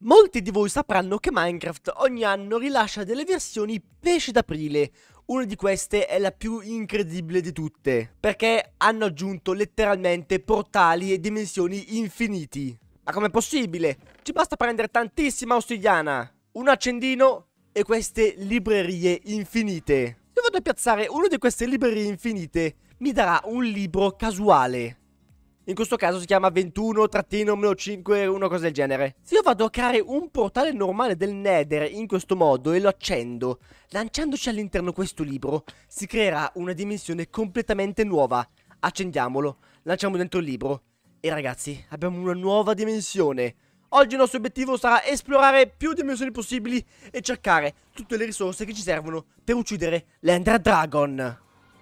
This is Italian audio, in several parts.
Molti di voi sapranno che Minecraft ogni anno rilascia delle versioni pesce d'aprile. Una di queste è la più incredibile di tutte, perché hanno aggiunto letteralmente portali e dimensioni infiniti. Ma com'è possibile? Ci basta prendere tantissima ossidiana, un accendino e queste librerie infinite. Se vado a piazzare una di queste librerie infinite, mi darà un libro casuale. In questo caso si chiama 21-5, una cosa del genere. Se io vado a creare un portale normale del Nether in questo modo e lo accendo, lanciandoci all'interno questo libro, si creerà una dimensione completamente nuova. Accendiamolo, lanciamo dentro il libro e ragazzi, abbiamo una nuova dimensione. Oggi il nostro obiettivo sarà esplorare più dimensioni possibili e cercare tutte le risorse che ci servono per uccidere l'Ender Dragon.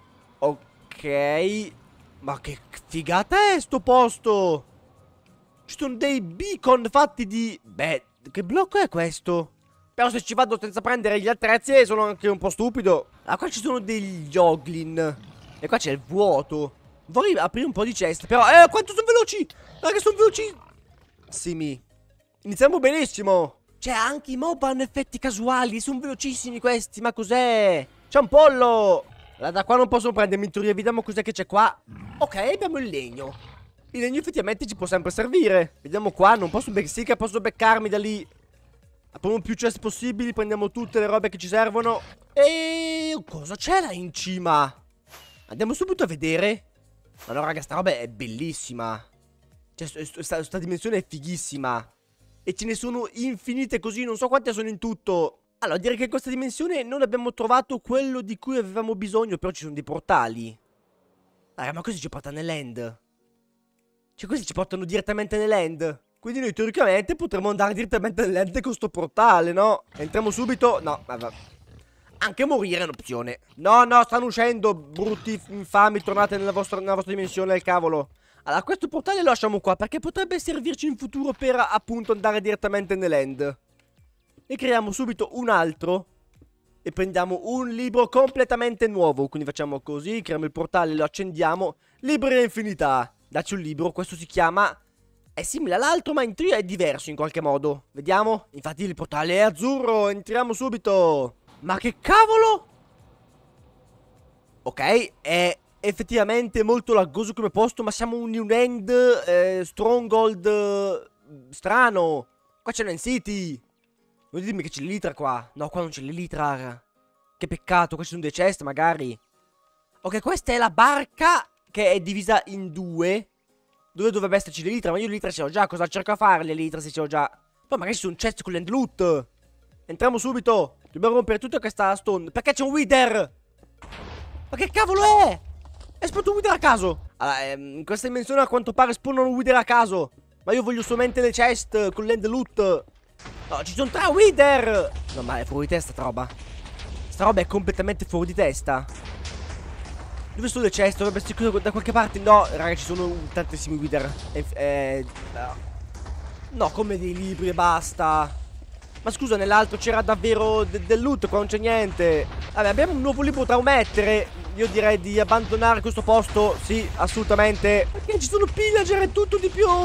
Ok... Ma che figata è sto posto? Ci sono dei beacon fatti di... Beh, che blocco è questo? Però se ci vado senza prendere gli attrezzi sono anche un po' stupido. Ah, qua ci sono degli Oglin. E qua c'è il vuoto. Vorrei aprire un po' di chest, però... quanto sono veloci! Raga, sono velocissimi. Iniziamo benissimo. Cioè, anche i mob hanno effetti casuali. Sono velocissimi questi, ma cos'è? C'è un pollo! Da qua non posso prendermi in teoria, vediamo cos'è che c'è qua. Ok, abbiamo il legno. Il legno effettivamente ci può sempre servire. Vediamo qua, non posso sì che posso beccarmi da lì. Apriamo più chest possibili, prendiamo tutte le robe che ci servono. E cosa c'è là in cima? Andiamo subito a vedere. Ma no raga, sta roba è bellissima. Cioè, sta dimensione è fighissima. E ce ne sono infinite così, non so quante sono in tutto. Allora, direi che in questa dimensione non abbiamo trovato quello di cui avevamo bisogno, però ci sono dei portali. Raga, ma questi ci portano nell'end. Cioè, questi ci portano direttamente nell'end. Quindi noi teoricamente potremmo andare direttamente nell'end con sto portale, no? Entriamo subito. No, vabbè. Anche morire è un'opzione. No, no, stanno uscendo, brutti infami, tornate nella vostra dimensione, del cavolo. Allora, questo portale lo lasciamo qua, perché potrebbe servirci in futuro per, appunto, andare direttamente nell'end. Ne creiamo subito un altro e prendiamo un libro completamente nuovo. Quindi facciamo così, creiamo il portale, lo accendiamo. Libreria infinità. Dacci un libro, questo si chiama... È simile all'altro ma in teoria è diverso in qualche modo. Vediamo. Infatti il portale è azzurro, entriamo subito. Ma che cavolo? Ok, è effettivamente molto laggoso come posto, ma siamo in un end stronghold strano. Qua c'è un city. Non ditemi che c'è l'elitra qua. No, qua non c'è l'elitra. Che peccato, qua ci sono dei chest magari. Ok, questa è la barca che è divisa in due. Dove dovrebbe esserci l'elitra? Ma io l'elitra ce l'ho già. Cosa cerco a fare l'elitra se ce l'ho già? Poi magari ci sono chest con l'end loot. Entriamo subito. Dobbiamo rompere tutta questa stone. Perché c'è un wither? Ma che cavolo è? È spawnato un wither a caso. Allora, in questa dimensione a quanto pare spawnano un wither a caso. Ma io voglio solamente le chest con l'end loot. No, ci sono 3 wither. No, ma è fuori di testa sta roba. Sta roba è completamente fuori di testa. Dove sono le chest? Dovrebbe essere da qualche parte. No, raga, ci sono tantissimi wither. No, come dei libri e basta. Ma scusa, nell'altro c'era davvero del loot, qua non c'è niente. Vabbè, abbiamo un nuovo libro da omettere. Io direi di abbandonare questo posto. Sì, assolutamente. Perché ci sono pillager e tutto di più.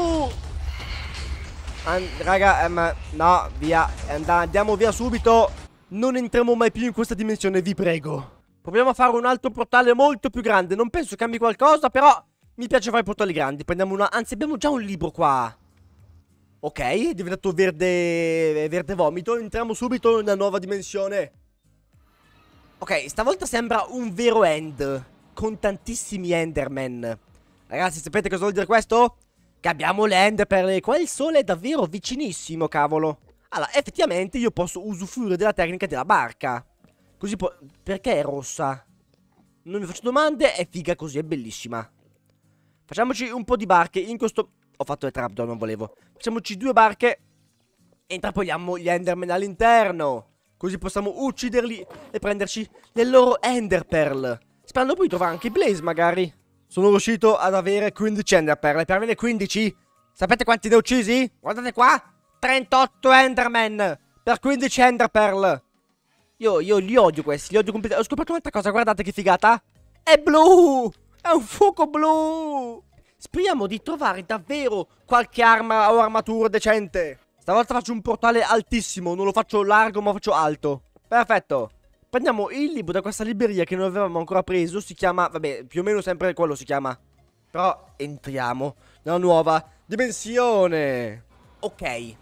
Raga, no, via. Andiamo via subito. Non entriamo mai più in questa dimensione, vi prego. Proviamo a fare un altro portale molto più grande. Non penso cambi qualcosa, però mi piace fare portali grandi. Prendiamo una... Anzi, abbiamo già un libro qua. Ok, è diventato verde vomito. Entriamo subito in una nuova dimensione. Ok, stavolta sembra un vero end, con tantissimi enderman. Ragazzi, sapete cosa vuol dire questo? Che abbiamo l'end per qua il sole è davvero vicinissimo, cavolo. Allora, effettivamente io posso usufruire della tecnica della barca. Così perché è rossa? Non mi faccio domande, è figa così, è bellissima. Facciamoci un po' di barche in questo... Ho fatto le trapdoor, non volevo. Facciamoci 2 barche e intrappoliamo gli enderman all'interno. Così possiamo ucciderli e prenderci le loro ender pearl. Sperando poi di trovare anche i blaze magari. Sono riuscito ad avere 15 ender pearl. Per avere 15, sapete quanti ne ho uccisi? Guardate qua, 38 enderman per 15 ender pearl. Io li odio questi, li odio completamente. Ho scoperto un'altra cosa, guardate che figata. È blu, è un fuoco blu. Speriamo di trovare davvero qualche arma o armatura decente. Stavolta faccio un portale altissimo. Non lo faccio largo, ma lo faccio alto. Perfetto. Prendiamo il libro da questa libreria che non avevamo ancora preso. Si chiama, vabbè, più o meno sempre quello si chiama. Però entriamo nella nuova dimensione. Ok.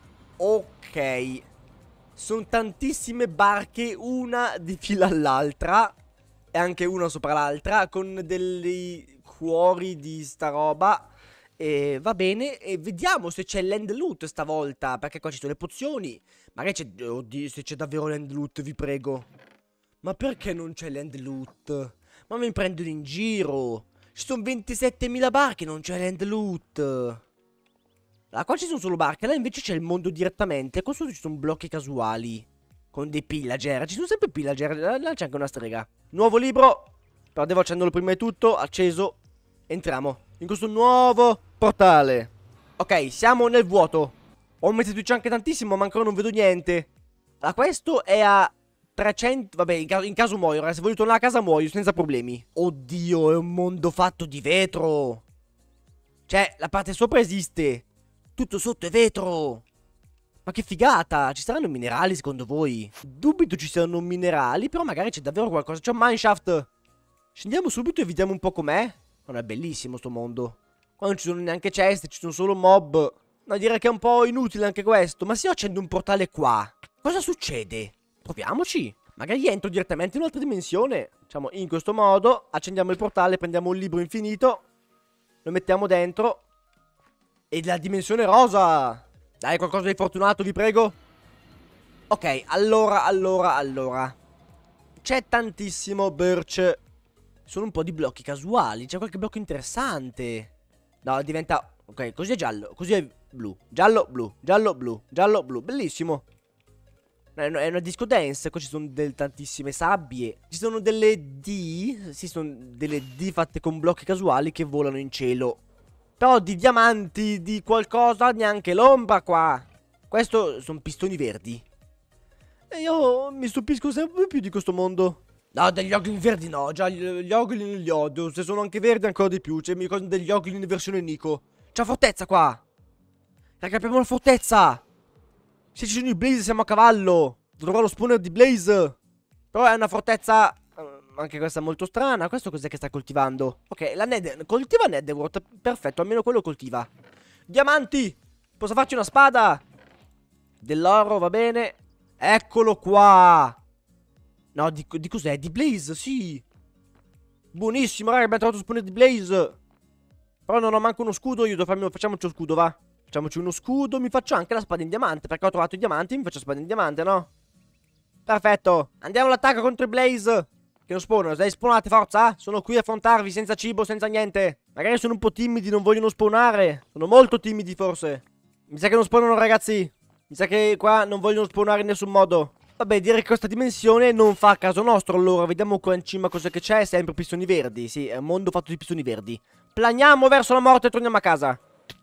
Ok. Sono tantissime barche, una di fila all'altra. E anche una sopra l'altra, con dei cuori di sta roba. E va bene, e vediamo se c'è l'end loot stavolta, perché qua ci sono le pozioni. Magari c'è, oddio, se c'è davvero l'end loot, vi prego. Ma perché non c'è l'end loot? Ma mi prendono in giro. Ci sono 27.000 barche, non c'è l'end loot. Allora, qua ci sono solo barche, là invece c'è il mondo direttamente. Qua sotto ci sono blocchi casuali. Con dei pillager, ci sono sempre pillager, là c'è anche una strega. Nuovo libro, però devo accenderlo prima di tutto, acceso. Entriamo in questo nuovo portale. Ok, siamo nel vuoto. Ho messo anche tantissimo, ma ancora non vedo niente. Allora, questo è a 300... Vabbè, in caso muoio, ragazzi, se voglio tornare a casa muoio senza problemi. Oddio, è un mondo fatto di vetro. Cioè, la parte sopra esiste. Tutto sotto è vetro. Ma che figata! Ci saranno minerali secondo voi? Dubito ci siano minerali, però magari c'è davvero qualcosa. C'è un mineshaft. Scendiamo subito e vediamo un po' com'è. Non è bellissimo sto mondo. Qua non ci sono neanche ceste, ci sono solo mob. No, direi che è un po' inutile anche questo. Ma se io accendo un portale qua, cosa succede? Proviamoci. Magari entro direttamente in un'altra dimensione. Facciamo in questo modo. Accendiamo il portale, prendiamo un libro infinito. Lo mettiamo dentro. E la dimensione rosa. Dai, qualcosa di fortunato, vi prego. Ok, allora. C'è tantissimo birch. Sono un po' di blocchi casuali. C'è qualche blocco interessante. No, diventa... Ok, così è giallo, così è blu. Giallo, blu, giallo, blu, giallo, blu. Bellissimo. È una disco dance. Qua ci sono tantissime sabbie. Ci sono delle D. Sì, sono delle D fatte con blocchi casuali che volano in cielo. Però di diamanti, di qualcosa, neanche l'ombra qua. Questo sono pistoni verdi. E io mi stupisco sempre più di questo mondo. No, degli Oglin verdi no, già gli Oglin li odio. Se sono anche verdi ancora di più. Cioè mi ricordo degli Oglin in versione Nico. C'è la fortezza qua. Raga, abbiamo la fortezza. Se ci sono i Blaze siamo a cavallo. Troverò lo spawner di Blaze. Però è una fortezza... Anche questa è molto strana. Questo cos'è che sta coltivando? Ok, la Nether... Coltiva Netherwort. Perfetto, almeno quello coltiva. Diamanti! Posso farci una spada? Dell'oro, va bene. Eccolo qua. No, di cos'è? Di Blaze, sì. Buonissimo, raga, abbiamo trovato lo spawner di Blaze. Però non ho manco uno scudo. Io devo farmi... Facciamoci uno scudo, va. Facciamoci uno scudo. Mi faccio anche la spada in diamante. Perché ho trovato i diamanti. Mi faccio la spada in diamante, no? Perfetto. Andiamo all'attacco contro i Blaze. Che non spawnano, dai, spawnate, forza. Sono qui a affrontarvi senza cibo, senza niente. Magari sono un po' timidi, non vogliono spawnare. Sono molto timidi, forse. Mi sa che non spawnano, ragazzi. Mi sa che qua non vogliono spawnare in nessun modo. Vabbè, direi che questa dimensione non fa a caso nostro. Allora, vediamo qua in cima cosa che c'è. Sempre pistoni verdi, sì, è un mondo fatto di pistoni verdi. Planiamo verso la morte e torniamo a casa.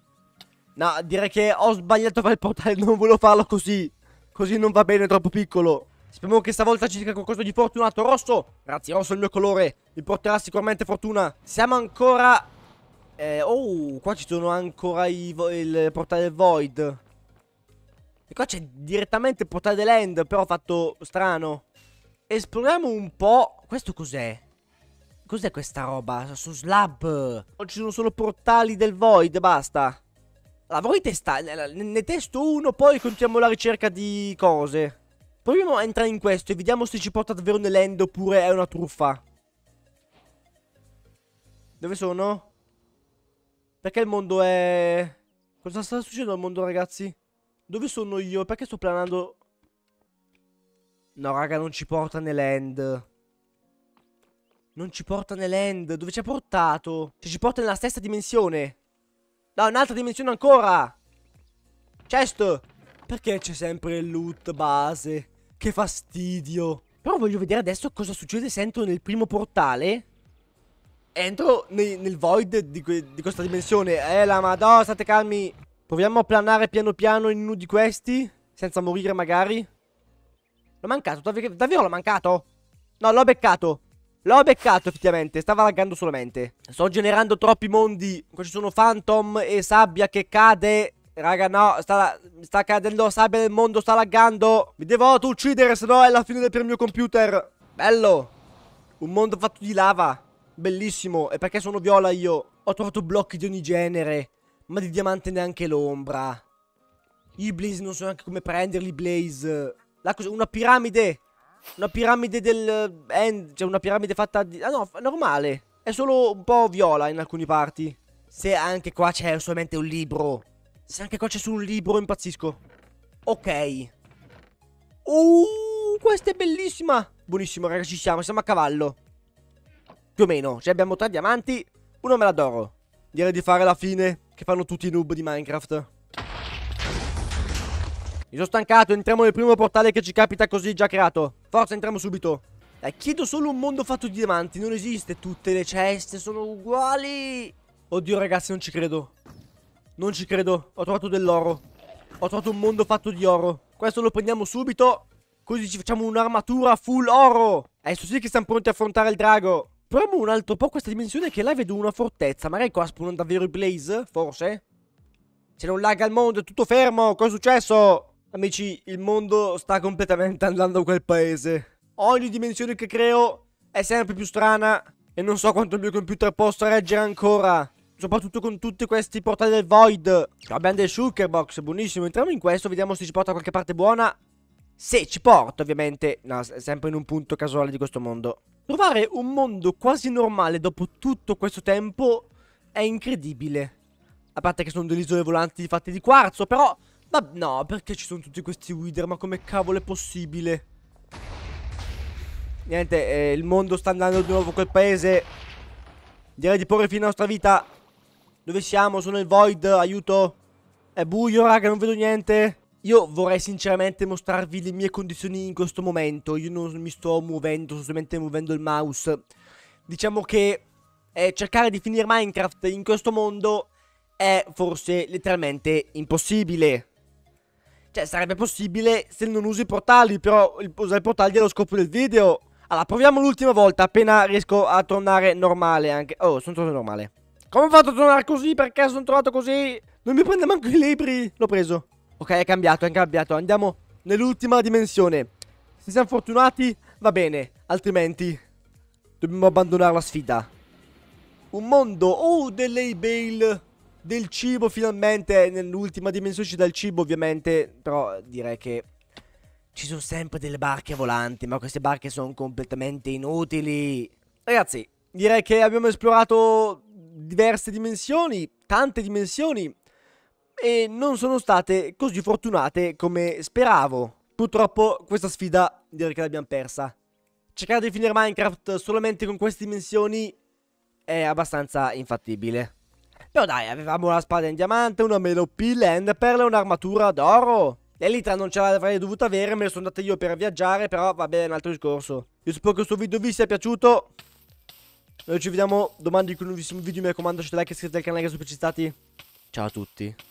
No, direi che ho sbagliato a fare il portale. Non volevo farlo così. Così non va bene, è troppo piccolo. Speriamo che stavolta ci sia qualcosa di fortunato. Rosso, grazie, rosso è il mio colore. Mi porterà sicuramente fortuna. Siamo ancora... oh, qua ci sono ancora il portale del Void. E qua c'è direttamente il portale dell'End, però fatto strano. Esploriamo un po'. Questo cos'è? Cos'è questa roba? Su slab. Oggi sono solo portali del Void, basta. Allora, voi ne testo uno, poi continuiamo la ricerca di cose. Proviamo a entrare in questo e vediamo se ci porta davvero nell'end oppure è una truffa. Dove sono? Perché il mondo è... Cosa sta succedendo al mondo, ragazzi? Dove sono io? Perché sto planando? No, raga, non ci porta nell'end. Non ci porta nell'end. Dove ci ha portato? Cioè, ci porta nella stessa dimensione. No, un'altra dimensione ancora. Chest. Perché c'è sempre il loot base? Che fastidio. Però voglio vedere adesso cosa succede se entro nel primo portale. Entro nel void di questa dimensione. La madonna, state calmi. Proviamo a planare piano piano in uno di questi. Senza morire magari. L'ho mancato, davvero l'ho mancato? No, l'ho beccato. L'ho beccato effettivamente, stava laggando solamente. Sto generando troppi mondi. Qua ci sono phantom e sabbia che cade Raga, no, sta cadendo la sabbia del mondo, sta laggando. Mi devo auto-uccidere, sennò è la fine del mio computer. Bello. Un mondo fatto di lava. Bellissimo. E perché sono viola io? Ho trovato blocchi di ogni genere. Ma di diamante neanche l'ombra. I Blaze non so neanche come prenderli, Blaze. Là cos'è? Una piramide. Una piramide del end. Cioè una piramide fatta di... Ah no, normale. È solo un po' viola in alcune parti. Se anche qua c'è solamente un libro. Se anche qua c'è solo un libro, impazzisco. Ok. Questa è bellissima. Buonissimo, raga, ci siamo a cavallo. Più o meno. Cioè abbiamo 3 diamanti. Uno me l'adoro. Direi di fare la fine che fanno tutti i noob di Minecraft. Mi sono stancato, entriamo nel primo portale che ci capita così già creato. Forza, entriamo subito. Dai, chiedo solo un mondo fatto di diamanti. Non esiste, tutte le ceste sono uguali. Oddio ragazzi, non ci credo. Non ci credo, ho trovato dell'oro. Ho trovato un mondo fatto di oro. Questo lo prendiamo subito. Così ci facciamo un'armatura full oro. Adesso sì che siamo pronti a affrontare il drago. Proviamo un altro po' questa dimensione che là vedo una fortezza. Magari qua spawnano davvero i Blaze, forse? Se non lagga il mondo, è tutto fermo. Cosa è successo? Amici, il mondo sta completamente andando a quel paese. Ogni dimensione che creo è sempre più strana. E non so quanto il mio computer possa reggere ancora. Soprattutto con tutti questi portali del Void. Abbiamo del Shulker Box, buonissimo. Entriamo in questo, vediamo se ci porta a qualche parte buona. Se ci porta, ovviamente. No, sempre in un punto casuale di questo mondo. Trovare un mondo quasi normale dopo tutto questo tempo è incredibile. A parte che sono delle isole volanti fatte di quarzo, però... Ma no, perché ci sono tutti questi Wither? Ma come cavolo è possibile? Niente, il mondo sta andando di nuovo a quel paese. Direi di porre fine alla nostra vita. Dove siamo? Sono nel Void, aiuto. È buio, raga, non vedo niente. Io vorrei sinceramente mostrarvi le mie condizioni in questo momento. Io non mi sto muovendo, sto solamente muovendo il mouse. Diciamo che cercare di finire Minecraft in questo mondo è forse letteralmente impossibile. Cioè, sarebbe possibile se non usi i portali, però usare i portali è lo scopo del video. Allora, proviamo l'ultima volta, appena riesco a tornare normale anche. Oh, sono tornato normale. Come ho fatto a tornare così? Perché sono tornato così? Non mi prende manco i libri. L'ho preso. Ok, è cambiato. Andiamo nell'ultima dimensione. Se siamo fortunati, va bene. Altrimenti, dobbiamo abbandonare la sfida. Un mondo. Oh, delle bale. Del cibo finalmente. Nell'ultima dimensione ci dà il cibo, ovviamente. Però direi che ci sono sempre delle barche volanti. Ma queste barche sono completamente inutili. Ragazzi, direi che abbiamo esplorato diverse dimensioni, tante dimensioni, e non sono state così fortunate come speravo. Purtroppo questa sfida direi che l'abbiamo persa. Cercare di finire Minecraft solamente con queste dimensioni è abbastanza infattibile. Però dai, avevamo una spada in diamante, una MLP, l'enderpearl e un'armatura d'oro. L'elitra non ce l'avrei dovuta avere, me ne sono andata io per viaggiare, però vabbè, è un altro discorso. Io spero che questo video vi sia piaciuto. Noi ci vediamo domani con un nuovissimo video. Mi raccomando, lasciate like e iscrivetevi al canale che sono piaciuti. Ciao a tutti.